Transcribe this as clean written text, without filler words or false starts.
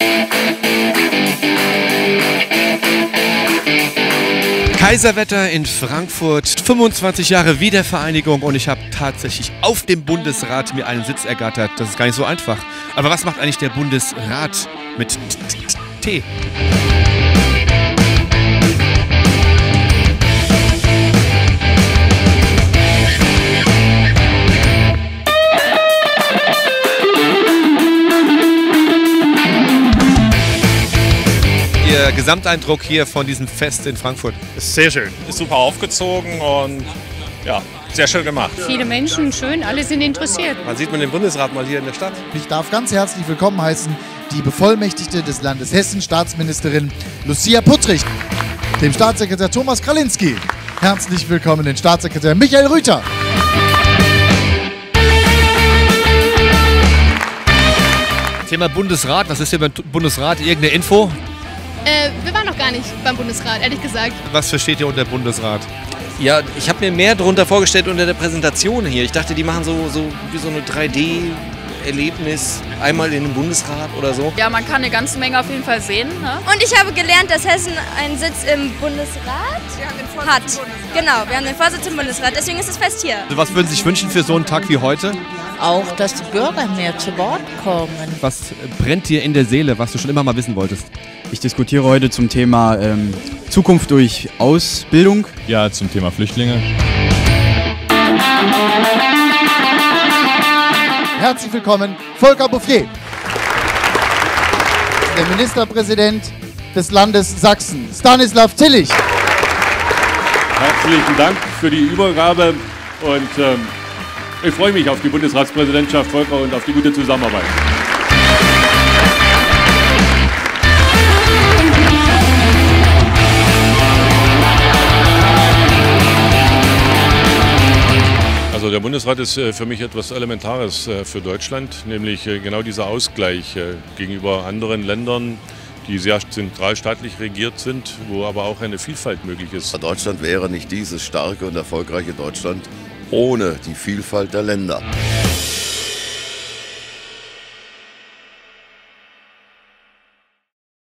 Kaiserwetter in Frankfurt, 25 Jahre Wiedervereinigung und ich habe tatsächlich auf dem Bundesrat mir einen Sitz ergattert. Das ist gar nicht so einfach. Aber was macht eigentlich der Bundesrat mit T? Ihr Gesamteindruck hier von diesem Fest in Frankfurt? Ist sehr schön, ist super aufgezogen und ja, sehr schön gemacht. Viele Menschen, schön, alle sind interessiert. Man sieht den Bundesrat mal hier in der Stadt. Ich darf ganz herzlich willkommen heißen die Bevollmächtigte des Landes Hessen, Staatsministerin Lucia Puttrich, dem Staatssekretär Thomas Kralinski. Herzlich willkommen den Staatssekretär Michael Rüther. Thema Bundesrat, was ist hier beim Bundesrat? Irgendeine Info? Wir waren noch gar nicht beim Bundesrat, ehrlich gesagt. Was versteht ihr unter Bundesrat? Ja, ich habe mir mehr darunter vorgestellt unter der Präsentation hier. Ich dachte, die machen so wie so eine 3D-Erlebnis, einmal in den Bundesrat oder so. Ja, man kann eine ganze Menge auf jeden Fall sehen. Ne? Und ich habe gelernt, dass Hessen einen Sitz im Bundesrat hat. Genau, wir haben den Vorsitz im Bundesrat, deswegen ist das Fest hier. Also was würden Sie sich wünschen für so einen Tag wie heute? Auch, dass die Bürger mehr zu Wort kommen. Was brennt dir in der Seele, was du schon immer mal wissen wolltest? Ich diskutiere heute zum Thema Zukunft durch Ausbildung. Ja, zum Thema Flüchtlinge. Herzlich willkommen, Volker Bouffier, der Ministerpräsident des Landes Sachsen, Stanislav Tillich. Herzlichen Dank für die Übergabe und ich freue mich auf die Bundesratspräsidentschaft, Volker, und auf die gute Zusammenarbeit. Also der Bundesrat ist für mich etwas Elementares für Deutschland, nämlich genau dieser Ausgleich gegenüber anderen Ländern, die sehr zentral staatlich regiert sind, wo aber auch eine Vielfalt möglich ist. Deutschland wäre nicht dieses starke und erfolgreiche Deutschland ohne die Vielfalt der Länder.